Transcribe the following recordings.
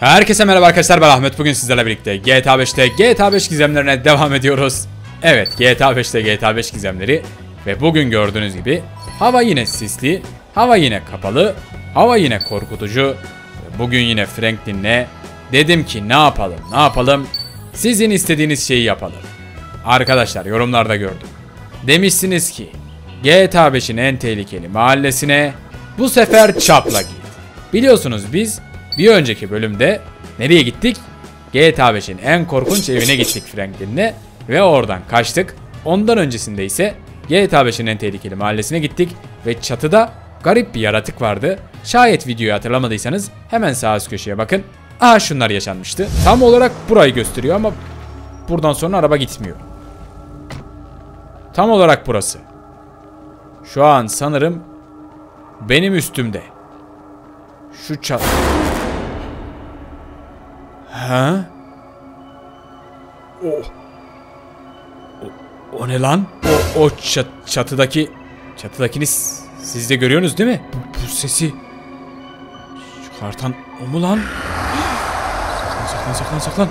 Herkese merhaba arkadaşlar, ben Ahmet. Bugün sizlerle birlikte GTA 5'te GTA 5 gizemlerine devam ediyoruz. Evet, GTA 5'te GTA 5 gizemleri. Ve bugün gördüğünüz gibi hava yine sisli, hava yine kapalı, hava yine korkutucu. Bugün yine Franklin'le dedim ki ne yapalım? Sizin istediğiniz şeyi yapalım. Arkadaşlar yorumlarda gördüm. Demişsiniz ki GTA 5'in en tehlikeli mahallesine bu sefer Chap'la git. Biliyorsunuz biz bir önceki bölümde nereye gittik? GTA 5'in en korkunç evine gittik Franklin'le ve oradan kaçtık. Ondan öncesinde ise GTA 5'in en tehlikeli mahallesine gittik ve çatıda garip bir yaratık vardı. Şayet videoyu hatırlamadıysanız hemen sağ üst köşeye bakın. Aha, şunlar yaşanmıştı. Tam olarak burayı gösteriyor ama buradan sonra araba gitmiyor. Tam olarak burası. Şu an sanırım benim üstümde. Şu çat... Ha? O ne lan? O çatıdakini siz de görüyorsunuz değil mi? Bu sesi çıkartan o mu lan? Saklan.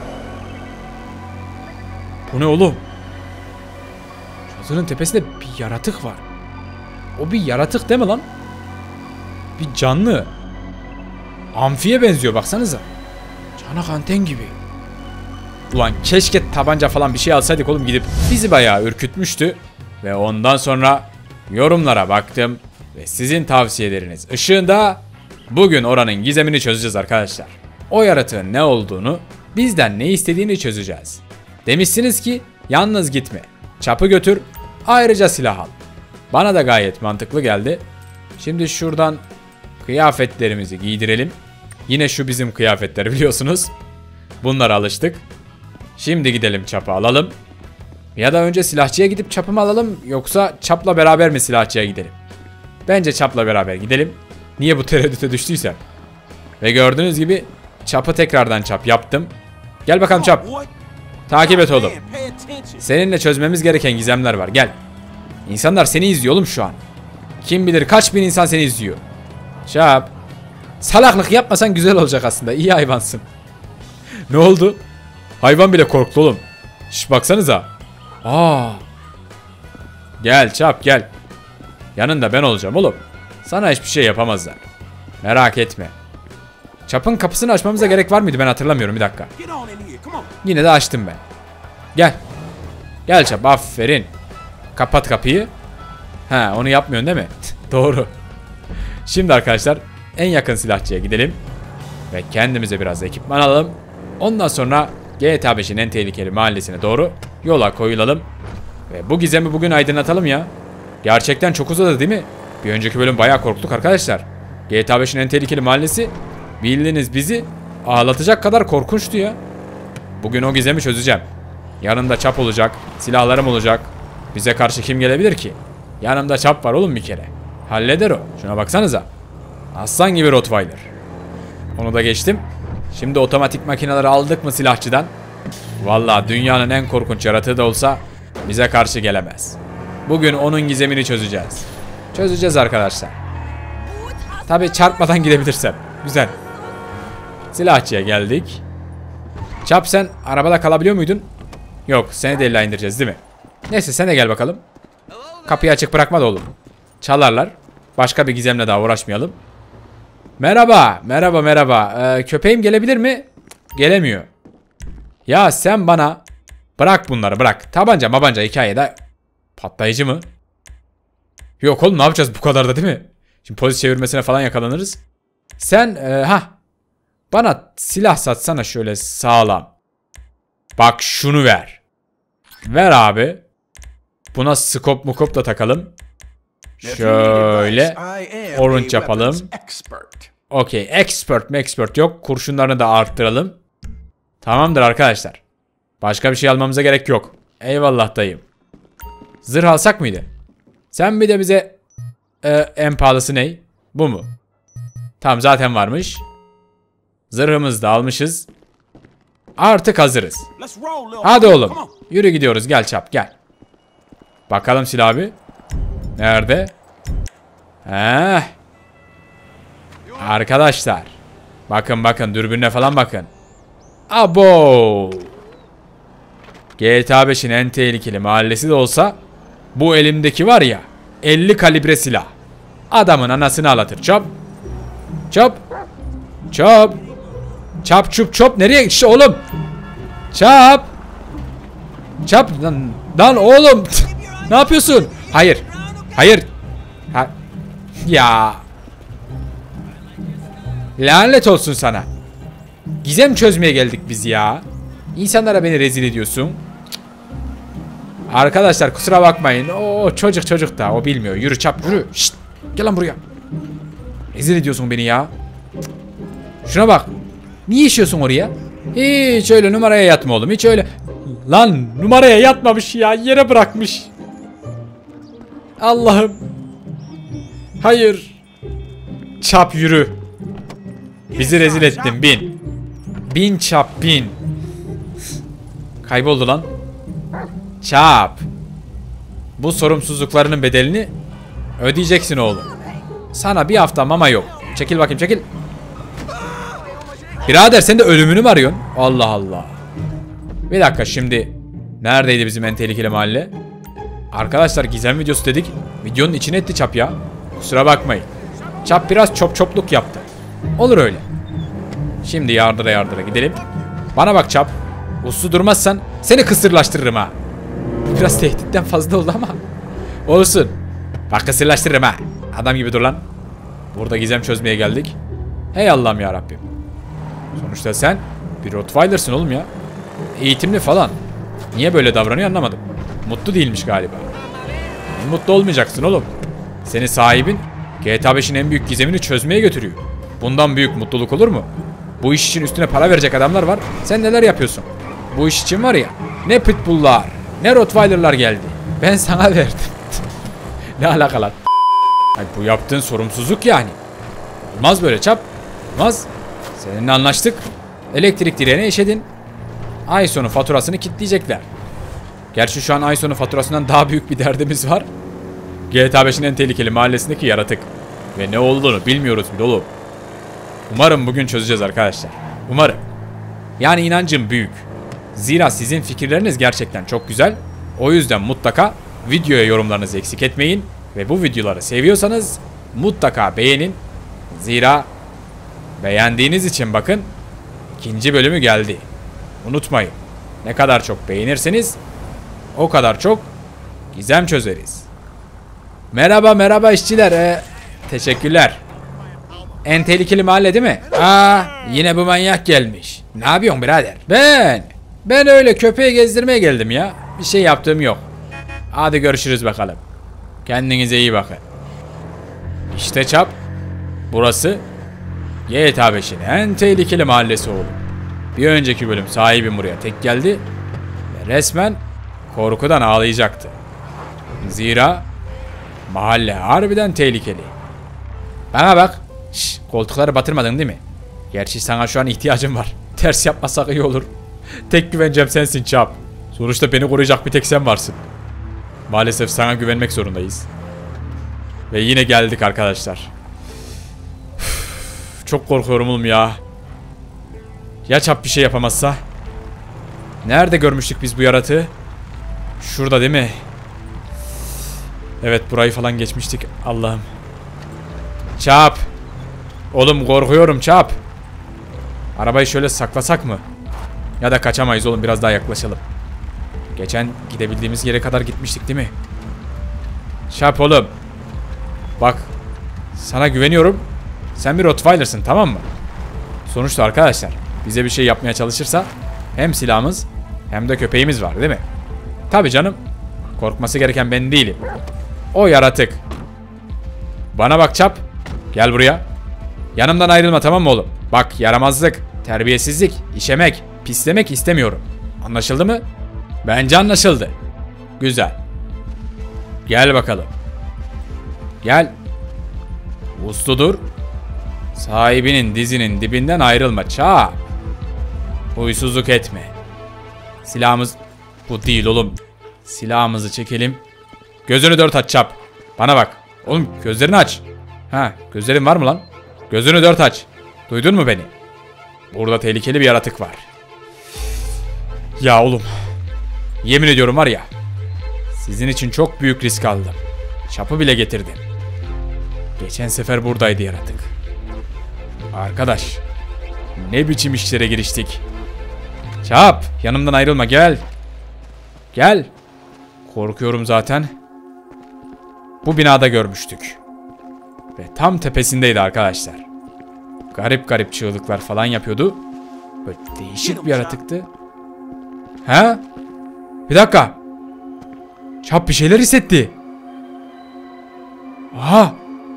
Bu ne oğlum? Çatının tepesinde bir yaratık var. O bir yaratık değil mi lan? Bir canlı. Amfiye benziyor, baksanıza. Çanak anten gibi. Ulan keşke tabanca falan bir şey alsaydık oğlum, gidip bizi bayağı ürkütmüştü. Ve ondan sonra yorumlara baktım ve sizin tavsiyeleriniz ışığında bugün oranın gizemini çözeceğiz arkadaşlar. O yaratığın ne olduğunu, bizden ne istediğini çözeceğiz. Demişsiniz ki yalnız gitme, çapı götür, ayrıca silah al. Bana da gayet mantıklı geldi. Şimdi şuradan kıyafetlerimizi giydirelim. Yine şu bizim kıyafetler, biliyorsunuz. Bunlara alıştık. Şimdi gidelim çapı alalım. Ya da önce silahçıya gidip çapımı alalım, yoksa çapla beraber mi silahçıya gidelim? Bence çapla beraber gidelim. Niye bu tereddüte düştüysem. Ve gördüğünüz gibi çapı tekrardan çap yaptım. Gel bakalım çap. Takip et oğlum. Seninle çözmemiz gereken gizemler var, gel. İnsanlar seni izliyor oğlum şu an. Kim bilir kaç bin insan seni izliyor. Çap. Salaklık yapmasan güzel olacak aslında. İyi hayvansın. Ne oldu? Hayvan bile korktu oğlum. Şş, baksanıza. Gel çap gel. Yanında ben olacağım oğlum. Sana hiçbir şey yapamazlar. Merak etme. Çapın kapısını açmamıza gerek var mıydı, ben hatırlamıyorum, bir dakika. Yine de açtım ben. Gel. Gel çap, aferin. Kapat kapıyı. Ha, onu yapmıyorsun değil mi? Doğru. Şimdi arkadaşlar en yakın silahçıya gidelim. Ve kendimize biraz ekipman alalım. Ondan sonra GTA 5'in en tehlikeli mahallesine doğru yola koyulalım. Ve bu gizemi bugün aydınlatalım ya. Gerçekten çok uzadı değil mi? Bir önceki bölüm bayağı korktuk arkadaşlar. GTA 5'in en tehlikeli mahallesi bildiğiniz bizi ağlatacak kadar korkunçtu ya. Bugün o gizemi çözeceğim. Yanımda çap olacak, silahlarım olacak. Bize karşı kim gelebilir ki? Yanımda çap var oğlum bir kere. Halleder o. Şuna baksanıza. Aslan gibi Rottweiler. Onu da geçtim. Şimdi otomatik makineleri aldık mı silahçıdan? Vallahi dünyanın en korkunç yaratığı da olsa bize karşı gelemez. Bugün onun gizemini çözeceğiz. Çözeceğiz arkadaşlar. Tabi çarpmadan gidebilirsem. Güzel. Silahçıya geldik. Çap, sen arabada kalabiliyor muydun? Yok, seni de illa indireceğiz değil mi? Neyse, sen de gel bakalım. Kapıyı açık bırakma da oğlum. Çalarlar. Başka bir gizemle daha uğraşmayalım. Merhaba. Köpeğim gelebilir mi? Gelemiyor. Ya sen bana bırak bunları, bırak. Tabanca hikayede patlayıcı mı? Yok oğlum, ne yapacağız bu kadar da değil mi? Şimdi polis çevirmesine falan yakalanırız. Sen bana silah satsana şöyle sağlam. Bak şunu ver. Ver abi. Buna scope mukop da takalım. Şöyle orange yapalım. Okey, expert yok. Kurşunlarını da arttıralım. Tamamdır arkadaşlar. Başka bir şey almamıza gerek yok. Eyvallah dayım. Zırh alsak mıydı? Sen bir de bize en pahalısı ne? Bu mu? Tamam, zaten varmış. Zırhımızı da almışız. Artık hazırız. Hadi oğlum. Yürü gidiyoruz, gel çap gel. Bakalım silah abi. Nerede? Arkadaşlar. Bakın bakın dürbününe falan bakın. Abo. GTA 5'in en tehlikeli mahallesi de olsa bu elimdeki var ya 50 kalibre silah. Adamın anasını ağlatır. Çop. Çop. Çop. Çap çup çop. Nereye işte oğlum? Çap. Çap. Lan oğlum. Ne yapıyorsun? Hayır. Hayır. Ha. Ya. Lanet olsun sana. Gizem çözmeye geldik biz ya. İnsanlara beni rezil ediyorsun. Arkadaşlar kusura bakmayın. O çocuk da o bilmiyor. Yürü çap yürü. Şşt. Gel lan buraya. Rezil ediyorsun beni ya. Şuna bak. Niye işiyorsun oraya? Hiç öyle numaraya yatma oğlum. Hiç öyle. Lan numaraya yatmamış ya. Yere bırakmış. Allah'ım. Hayır. Çap yürü. Bizi rezil ettin. Bin. Bin çap bin. Kayboldu lan. Çap. Bu sorumsuzluklarının bedelini ödeyeceksin oğlum. Sana bir hafta mama yok. Çekil bakayım çekil. Birader sen de ölümünü mü arıyorsun? Allah Allah. Bir dakika şimdi. Neredeydi bizim en tehlikeli mahalle? Arkadaşlar gizem videosu dedik. Videonun içine etti çap ya. Kusura bakmayın. Çap biraz çopluk yaptı. Olur öyle. Şimdi yardıra gidelim. Bana bak çap. Uslu durmazsan seni kısırlaştırırım ha. Biraz tehditten fazla oldu ama. Olsun. Bak kısırlaştırırım ha. Adam gibi dur lan. Burada gizem çözmeye geldik. Hey Allah'ım ya Rabbim. Sonuçta sen bir Rottweiler'sın oğlum ya. Eğitimli falan. Niye böyle davranıyor anlamadım. Mutlu değilmiş galiba. Mutlu olmayacaksın oğlum. Senin sahibin GTA 5'in en büyük gizemini çözmeye götürüyor. Bundan büyük mutluluk olur mu? Bu iş için üstüne para verecek adamlar var. Sen neler yapıyorsun? Bu iş için var ya, ne pitbulllar, ne rottweiler'lar geldi. Ben sana verdim. Ne alakalı? Bu yaptığın sorumsuzluk yani. Olmaz böyle çap. Olmaz. Seninle anlaştık. Elektrik direğine eşedin. Ay sonu faturasını kilitleyecekler. Gerçi şu an ay sonu faturasından daha büyük bir derdimiz var. GTA 5'in en tehlikeli mahallesindeki yaratık. Ve ne olduğunu bilmiyoruz bile oğlum. Umarım bugün çözeceğiz arkadaşlar. Umarım. Yani inancım büyük. Zira sizin fikirleriniz gerçekten çok güzel. O yüzden mutlaka videoya yorumlarınızı eksik etmeyin. Ve bu videoları seviyorsanız mutlaka beğenin. Zira beğendiğiniz için bakın ikinci bölümü geldi. Unutmayın. Ne kadar çok beğenirseniz o kadar çok gizem çözeriz. Merhaba işçiler. Teşekkürler. En tehlikeli mahalle değil mi? Yine bu manyak gelmiş. Ne yapıyorsun birader? Ben öyle köpeği gezdirmeye geldim ya. Bir şey yaptığım yok. Hadi görüşürüz bakalım. Kendinize iyi bakın. İşte çap. Burası GTA 5'in en tehlikeli mahallesi oğlum. Bir önceki bölüm sahibim buraya tek geldi ve resmen korkudan ağlayacaktı. Zira mahalle harbiden tehlikeli. Bana bak. Koltukları batırmadın değil mi? Gerçi sana şu an ihtiyacım var. Ters yapmasak iyi olur. Tek güvencem sensin çap. Sonuçta beni koruyacak bir tek sen varsın. Maalesef sana güvenmek zorundayız. Ve yine geldik arkadaşlar. Çok korkuyorum oğlum ya. Ya çap bir şey yapamazsa? Nerede görmüştük biz bu yaratığı? Şurada değil mi? Evet burayı falan geçmiştik. Allah'ım. Çap. Oğlum korkuyorum çap. Arabayı şöyle saklasak mı? Ya da kaçamayız oğlum, biraz daha yaklaşalım. Geçen gidebildiğimiz yere kadar gitmiştik değil mi? Çap oğlum. Bak. Sana güveniyorum. Sen bir Rottweiler'sın tamam mı? Sonuçta arkadaşlar bize bir şey yapmaya çalışırsa hem silahımız hem de köpeğimiz var değil mi? Tabii canım. Korkması gereken ben değilim. O yaratık. Bana bak çap. Gel buraya. Yanımdan ayrılma tamam mı oğlum? Bak yaramazlık, terbiyesizlik, işemek, pislemek istemiyorum. Anlaşıldı mı? Bence anlaşıldı. Güzel. Gel bakalım. Gel. Uslu dur. Sahibinin dizinin dibinden ayrılma çap. Huysuzluk etme. Silahımız bu değil oğlum. Silahımızı çekelim. Gözünü dört aç çap. Bana bak. Oğlum gözlerini aç. Ha gözlerin var mı lan? Gözünü dört aç. Duydun mu beni? Burada tehlikeli bir yaratık var. Ya oğlum. Yemin ediyorum var ya. Sizin için çok büyük risk aldım. Çapı bile getirdim. Geçen sefer buradaydı yaratık. Arkadaş. Ne biçim işlere giriştik. Çap, yanımdan ayrılma, gel. Gel. Korkuyorum zaten. Bu binada görmüştük. Ve tam tepesindeydi arkadaşlar. Garip garip çığlıklar falan yapıyordu. Böyle değişik bir yaratıktı. He? Bir dakika. Çap bir şeyler hissetti. Aha.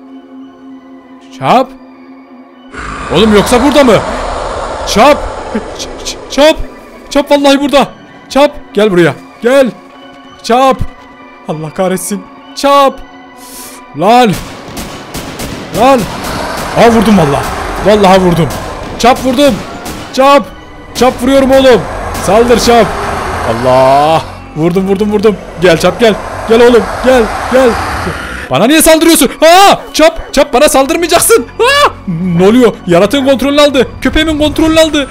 Çap. Oğlum yoksa burada mı? Çap. Çap. Çap vallahi burada. Çap. Gel buraya. Gel. Çap. Allah kahretsin. Çap. Lan. Lan. Aa vurdum vallahi. Vallahi vurdum. Çap vurdum. Çap. Çap vuruyorum oğlum. Saldır Çap. Allah. Vurdum. Gel Çap gel. Gel oğlum. Gel. Bana niye saldırıyorsun? Aa! Çap bana saldırmayacaksın. Aa! Ne oluyor? Yaratığın kontrolünü aldı. Köpeğimin kontrolünü aldı.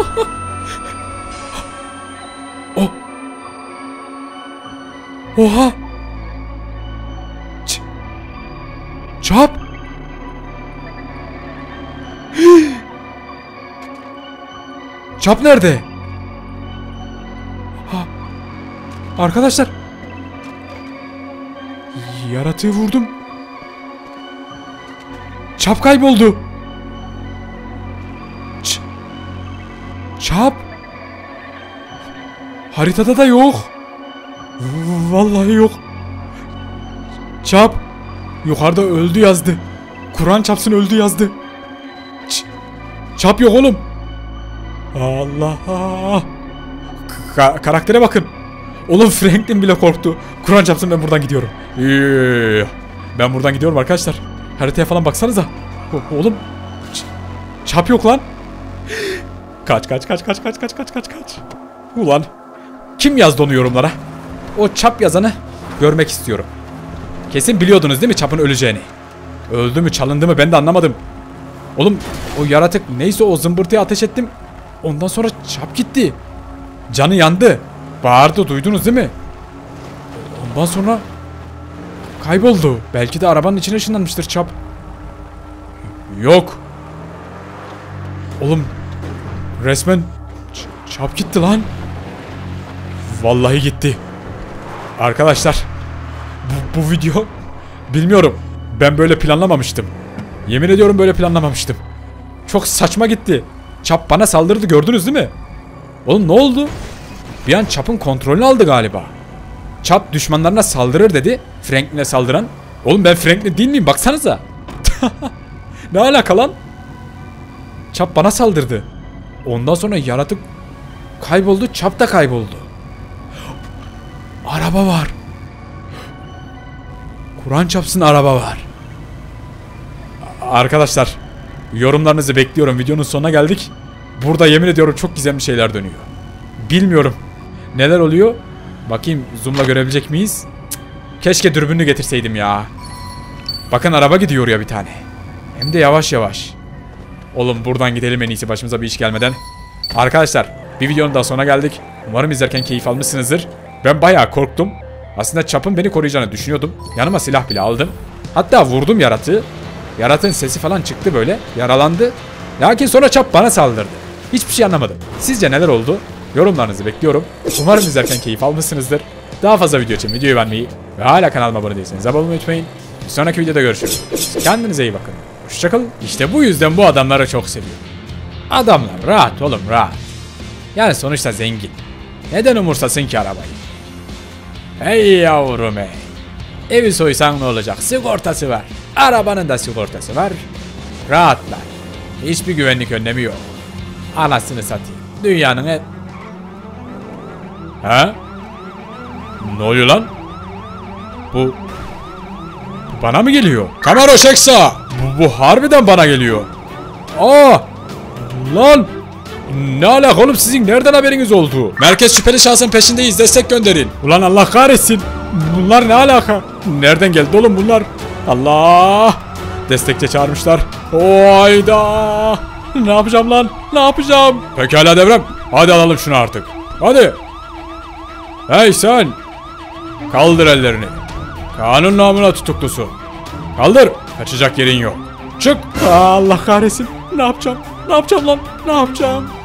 Oh. Oha. Çap. Çap nerede? Ha. Arkadaşlar. Yaratığı vurdum. Çap kayboldu. Çap. Haritada da yok. Vallahi yok. Çap. Yukarıda öldü yazdı. Kur'an çapsın öldü yazdı. Çap yok oğlum. Allah. Karaktere bakın. Oğlum Franklin bile korktu. Kur'an çapsın ben buradan gidiyorum. Ben buradan gidiyorum arkadaşlar. Haritaya falan baksanıza. Oğlum. Çap yok lan. Kaç. Ulan. Kim yazdı onu yorumlara? O çap yazanı görmek istiyorum. Kesin biliyordunuz değil mi çapın öleceğini? Öldü mü çalındı mı ben de anlamadım. Oğlum o yaratık neyse o zımbırtıya ateş ettim. Ondan sonra çap gitti. Canı yandı. Bağırdı duydunuz değil mi? Ondan sonra kayboldu. Belki de arabanın içine ışınlanmıştır çap. Yok. Oğlum resmen çap gitti lan. Vallahi gitti. Arkadaşlar bu video bilmiyorum. Ben böyle planlamamıştım. Yemin ediyorum böyle planlamamıştım. Çok saçma gitti. Çap bana saldırdı gördünüz değil mi? Oğlum ne oldu? Bir an Çap'ın kontrolünü aldı galiba. Çap düşmanlarına saldırır dedi. Franklin'e saldıran. Oğlum ben Franklin değil miyim? Baksanıza. Ne alaka lan? Çap bana saldırdı. Ondan sonra yaratık kayboldu. Çap da kayboldu. Araba var. Kur'an çapsın araba var. Arkadaşlar yorumlarınızı bekliyorum. Videonun sonuna geldik. Burada yemin ediyorum çok gizemli şeyler dönüyor. Bilmiyorum neler oluyor. Bakayım zoom'la görebilecek miyiz? Keşke dürbününü getirseydim ya. Bakın araba gidiyor ya bir tane. Hem de yavaş yavaş. Oğlum buradan gidelim en iyisi başımıza bir iş gelmeden. Arkadaşlar bir videonun daha sonuna geldik. Umarım izlerken keyif almışsınızdır. Ben bayağı korktum. Aslında Çap'ın beni koruyacağını düşünüyordum. Yanıma silah bile aldım. Hatta vurdum yaratığı. Yaratığın sesi falan çıktı böyle. Yaralandı. Lakin sonra Çap bana saldırdı. Hiçbir şey anlamadım. Sizce neler oldu? Yorumlarınızı bekliyorum. Umarım izlerken keyif almışsınızdır. Daha fazla video için videoyu beğenmeyi ve hala kanalıma abone değilseniz abone olmayı unutmayın. Bir sonraki videoda görüşürüz. Kendinize iyi bakın. Hoşçakalın. İşte bu yüzden bu adamları çok seviyorum. Adamlar rahat oğlum rahat. Yani sonuçta zengin. Neden umursasın ki arabayı? Hey yavrum hey. Evi soysan ne olacak? Sigortası var. Arabanın da sigortası var. Rahatlar. Hiçbir güvenlik önlemi yok. Anasını satayım. Dünyanın en... Ha? Ne oluyor lan? Bu bana mı geliyor? Kamera Şeksa! Bu harbiden bana geliyor. Aa! Lan! Ne alaka oğlum sizin nereden haberiniz oldu? Merkez şüpheli şahsın peşindeyiz destek gönderin. Ulan Allah kahretsin. Bunlar ne alaka? Nereden geldi oğlum bunlar? Allah! Destekçe çağırmışlar. Hayda! Ne yapacağım lan? Ne yapacağım? Pekala Devrem. Hadi alalım şunu artık. Hadi. Hey sen. Kaldır ellerini. Kanun namına tutuklusun. Kaldır. Kaçacak yerin yok. Çık. Allah kahretsin. Ne yapacağım? Ne yapacağım lan? Ne yapacağım?